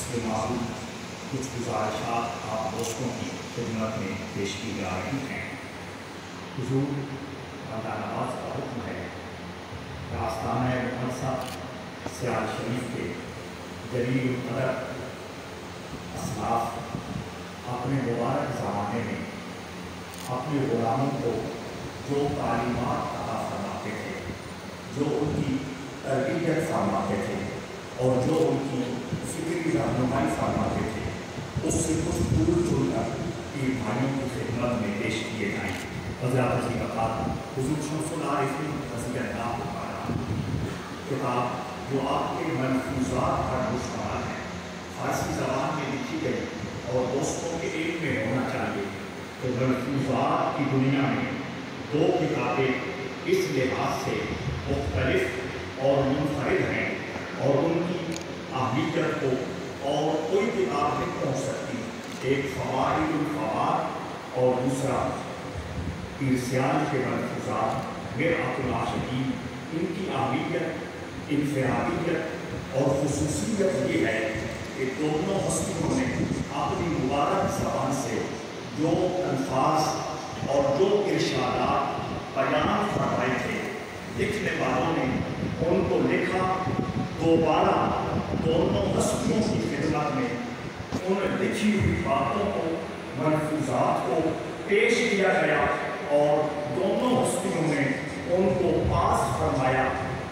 سے معروف کچھ گزارشات آپ دوستوں کی خدمت میں پیش کی جا رہی ہیں۔ حضور رمضان نواز کا حکم ہے کہ آستانہ مقدسہ سیال شریف کے جلیل القدر اسلاف اپنے مبارک زمانے میں اپنے غلاموں کو جو تعلیمات عطا فرماتے تھے، جو ان کی تربیت فرماتے تھے اور جو ان کی فکری رہنمائی فرماتے تھے، اس سے کچھ دور جڑ کر پیر بھائیوں کی خدمت میں پیش کیے جائیں۔ حضرات عزیز وقار حضور شمس العارفین رضی اللہ عنہ کتاب جو آپ کے ملفوظات پر مشتمل ہے، فارسی زبان میں لکھی گئی اور دوستوں کے علم میں ہونا چاہیے کہ ملفوظات کی دنیا میں دو کتابیں اس لحاظ سے مختلف اور منفرد ہیں اور ان کی اہمیت کو اور کوئی کتاب نہیں پہنچ سکتی۔ ایک فوائد الفوائد اور دوسرا ارسال کے ملفوظات مرآت العاشقین۔ ان کی اہمیت، انفرادیت اور خصوصیت یہ ہے کہ دونوں ہستیوں نے اپنی مبارک زبان سے جو الفاظ اور جو ارشادات بیان فرمائے تھے، لکھنے والوں نے ان کو لکھا، دوبارہ دونوں ہستیوں کی خدمت میں ان لکھی ہوئی باتوں کو، ملفوظات کو پیش کیا گیا اور دونوں ہستیوں نے ان کو پاس فرمایا،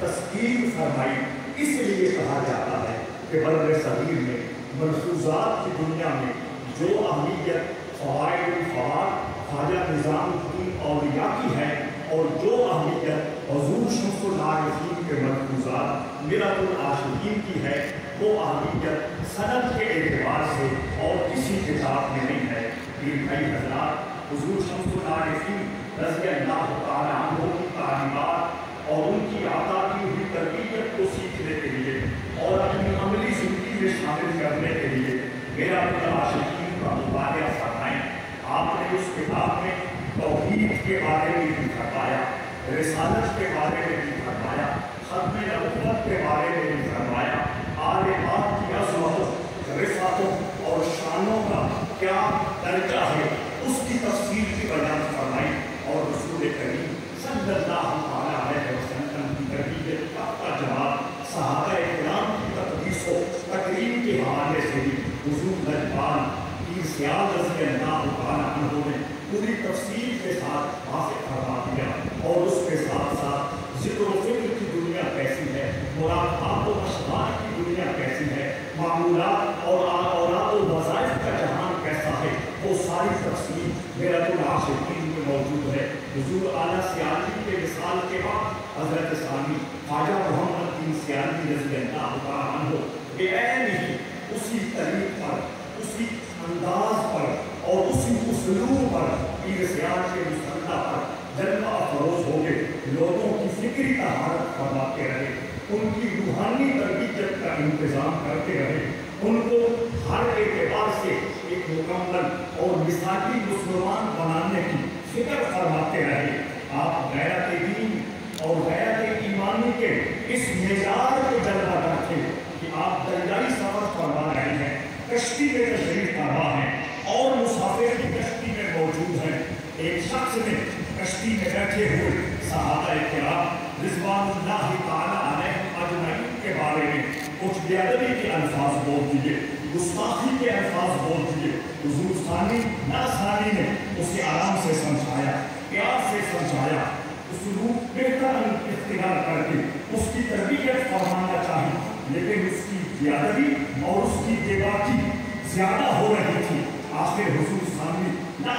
تسکین فرمائی۔ اس لیے کہا جاتا ہے کہ بر صغیر میں ملفوظات کی دنیا میں جو اہمیت فوائد الفوائد خواجہ نظام الدین اولیاء کی ہے اور جو اہمیت حضور شمس العارفین کے ملفوظات مرآت العاشقین کی ہے، وہ اہمیت سند کے اعتبار سے اور کسی کتاب میں نہیں ہے۔ پیر بھائی حضرات، حضور شمس العارفین رضی اللہ تعالیٰ عنہ کی تعلیمات اور ان کی عطا کی ہوئی تربیت کو سیکھنے کے لیے اور اپنی عملی زندگی میں شامل کرنے کے لیے مرآت العاشقین کا مطالعہ فرمائیں۔ آپ نے اس کتاب میں توحید کے بارے میں بھی فرمایا، رسالت کے بارے میں بھی فرمایا، ختم نبوت کے بارے میں بھی فرمایا، آل بیت کی عظمت، رفعتوں اور شانوں کا کیا درجہ ہے، اس کی تفصیل بھی بیان فرمائی اور رسول کریم صلی اللہ علیہ وسلم کی تربیت کا جواب صحابہ کرام کی تقدیس و تکریم کے حوالے سے بھی حضور نجبان پیر سیال رضی اللہ عنہ نے پوری تفصیل کے ساتھ واضح فرما دیا اور اس کے ساتھ ساتھ ذکر و فکر کی دنیا کیسی ہے، مراقبات و اشعار کی دنیا کیسی ہے، معمولات اور اوراد و وظائف کا جہان کیسا ہے، وہ ساری تفصیل مرآت العاشقین میں موجود ہے۔ حضور اعلیٰ سیالوی کے وصال کے بعد حضرت ثانی خواجہ محمد بن سیالوی رضی اللہ عنہ بعین ہی اسی طریق پر، اسی انداز پر اور اسی اسلوب پر پیر سیال کے مسلح پر جلوہ افروز ہو کے لوگوں کی فکری طہارت فرماتے رہے، ان کی روحانی تربیت کا انتظام کرتے رہے، ان کو ہر اعتبار سے ایک مکمل اور مثالی مسلمان بنانے کی فکر فرماتے رہے۔ آپ غیرت دین اور غیرت ایمانی کے اس معیار کو جلوہ کرتے کہ آپ دریائی سفر فرما رہے ہیں، کشتی میں تشریف فرما ہیں اور مسافر کی کشتی میں موجود ہیں۔ ایک شخص نے کشتی میں بیٹھے ہوئے صحابہ کرام رضوان اللہ تعالیٰ علیہم اجمعین کے بارے میں کچھ بے ادبی کے الفاظ بول دیے، گستاخی کے الفاظ بول دیے۔ حضور ثانی ثانی نے اسے آرام سے سمجھایا، پیار سے سمجھایا، اسلوب بہتر اختیار کر کے اس کی تربیت فرمانا چاہی، لیکن اس کی بے ادبی اور اس کی بے باکی زیادہ ہو رہی تھی۔ آخر حضور ثانی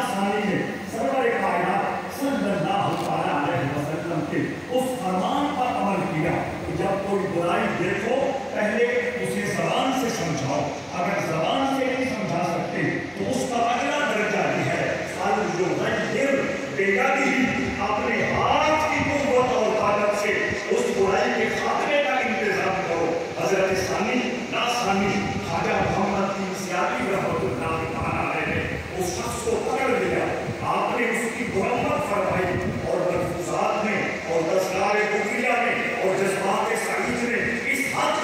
نے سرور کائنات صلی اللہ علیہ وسلم کے اس فرمان پر عمل کیا کہ جب کوئی برائی دیکھو پہلے اسے زبان سے سمجھاؤ، اگر زبان سے نہیں سمجھا سکتے تو اس کا اگلا درجہ یہ ہے اپنے ہاتھ کی قوت اور طاقت سے اس برائی کے خاتمے کا انتظام کرو۔ حضرت ثانی خواجہ محمد بن سیالوی رحمۃ اللہ تعالیٰ علیہ نے اس شخص کو پکڑ لیا، آپ نے اس کی مرمت فرمائی اور ملفوظات میں اور دستگاہ بکریہ میں اور جذبات سعید میں اس حد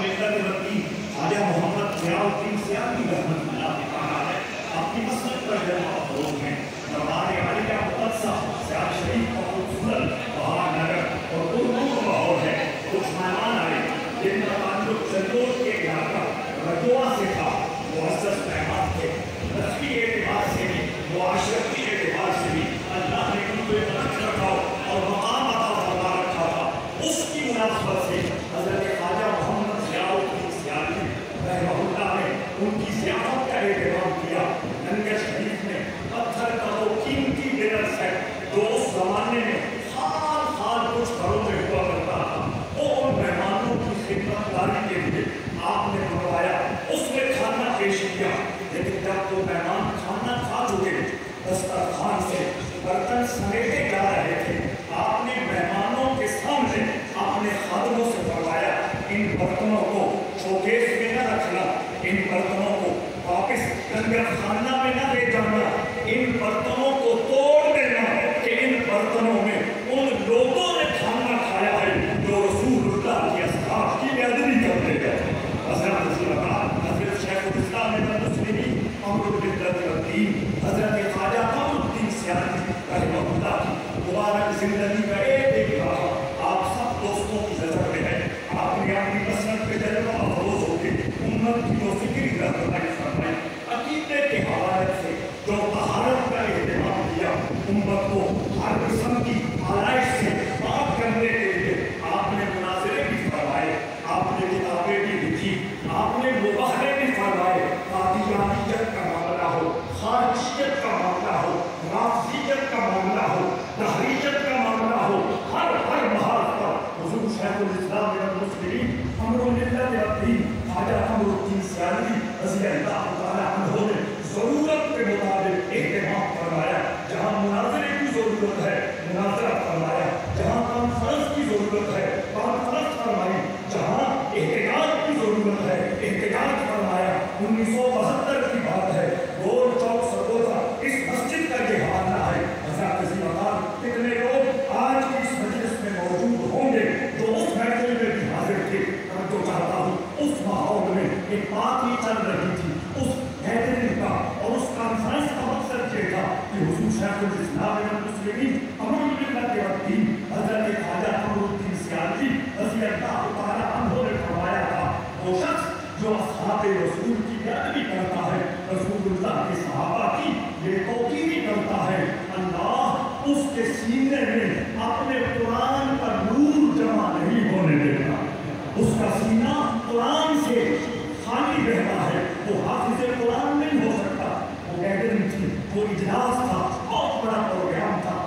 ملت وطنی خواجہ محمد ضیاءالدین سیاسی رحمۃ اللہ تعالیٰ علیہ اپنی مسلک پر جلوہ افروز ہیں. دربار عالیہ مقدسہ سیال شریف کا خوبصورت بہار نگر اور پرنور ماحول ہے. کچھ مہمان آئے جن کا تعلق چندوڑ کے علاقہ رجوع سے تھا. معزز مہمان تھے. نسلی اعتبار سے بھی معاشرتی اعتبار سے بھی اللہ نے ان کو ایک رکھا اور مقام عطا فرما رکھا تھا. اس کی مناسبت سے حضرت خواجہ محمد ضیاءالدین سیاسی رحمہ اللہ نے ان کی ضیافت کا اہتمام کیا. لنگر شریف میں پتھر کا وہ قیمتی ڈنر سیٹ جو اس زمانے میں سال کچھ گھروں میں ہوا کرتا تھا وہ ان مہمانوں کی خدمت داری کے لیے آپ نے بنوایا. اس میں کھانا پیش کیا. لیکن جب وہ مہمان کھانا کھا چکے دسترخوان سے برتن سمیٹے جا رہے تھے آپ نے مہمانوں کے سامنے اپنے خادموں سے فرمایا ان برتنوں کو شوکیس میں نہ رکھنا, ان برتنوں کو واپس لنگر خانہ میں نہ لے جانا, ان برتنوں کو توڑ دینا کہ ان برتنوں میں ان لوگوں نے کھانا کھایا ہے جو رسول اللہ کی اصحاب کی بیادبی کرتے گئے. حضرت شیخ الاسلام المسلمین امر ملت وطنی حضرت خواجہ قمرالدین سیاسی رحمہ اللہ کی مبارک زندگی کا ایک راہ آپ سب دوستوں کی نظر میں ہے. آپ نے اپنی مسلک پہ جلوہ افروز ہو کے امت کی جو فکری رہنمائی فرمائی, عقیدے کے حوالے سے جو طہارت کا اہتمام کیا, امت کو ہر قسم کی آلائش سے پاک کرنے کے لیے آپ نے مناظرے بھی فرمائے, آپ نے کتابیں بھی لکھی, آپ نے مباحثے بھی فرمائے. قادیانیت کا معاملہ ہو, خارجیت کا معاملہ ہو, رافضیت کا معاملہ ہو, تحریریت کا معاملہ ہو, ہر محاذ پر حضور شیخ الاسلام المسلمین امر ملت وطنی خواجہ قمرالدین سیاسی رضی اللہ تعالیٰ عنہ نے ضرورت کے مطابق اہتمام فرمایا. جہاں مناظرے کی ضرورت ہے مناظرہ فرمایا, جہاں کانفرنس کی ضرورت ہے کانفرنس فرمائی, جہاں احتجاج کی ضرورت ہے احتجاج فرمایا. 1972 کی بات ہے, گول چوک سرگودا اس مسجد کا یہ حوالہ ہے. حضرت کسی وقت کتنے لوگ آج کی اس مجلس میں موجود ہوں گے جو اس محفل میں بھی حاضر تھے. میں تو چاہتا ہوں اس ماحول میں ایک بات ہی چل رہی تھی. اس گیدرنگ کا اور اس کانفرنس کا مقصد یہ تھا کہ حضور شیخ الاسلام المسلمین امر ملت وطنی حضرت خواجہ قمرالدین سیاسی رضی اللہ تعالیٰ عنہ نے فرمایا تھا وہ شخص جو اصحاب رسول کی بیادبی کرتا ہے, رسول اللہ کے صحابہ کی یہ توقیری کرتا ہے, اللہ اس کے سینے میں اپنے قرآن کا نور جمع نہیں ہونے دیتا. اس کا سینہ قرآن سے خالی رہتا ہے, وہ حافظ قرآن نہیں ہو سکتا. وہ گیدرنگ تھی, وہ اجلاس تھا, بہت بڑا پروگرام تھا.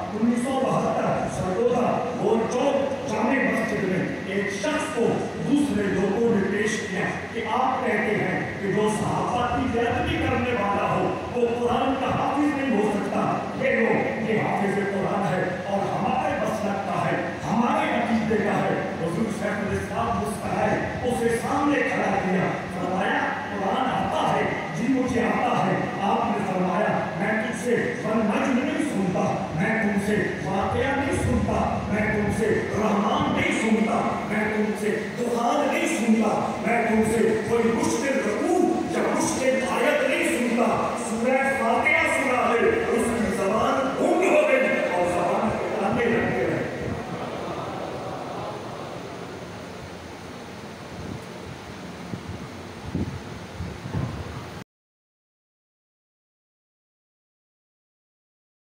1972 سرگودا گول چوک جامع مسجد میں ایک شخص کو دوسرے لوگوں نے پیش کیا کہ آپ کہتے ہیں کہ جو صحابہ کی بیادبی کرنے والا ہو وہ قرآن کا حافظ نہیں ہو سکتا. یہ لوگ یہ حافظ قرآن ہے اور ہمارے مسلک کا ہے, ہمارے عقیدے کا ہے. حضور شیخ الاسلام مسکرائے, اسے سامنے کھڑا کیا, فرمایا قرآن آتا ہے, جی مجھے آتا ہے. آپ نے فرمایا میں تجھ سے نجم نہیں سنتا, میں تم سے واقعہ نہیں سنتا, میں تم سے رحمان نہیں سنتا, میں تم سے دخان نہیں سنتا, میں تم سے کوئی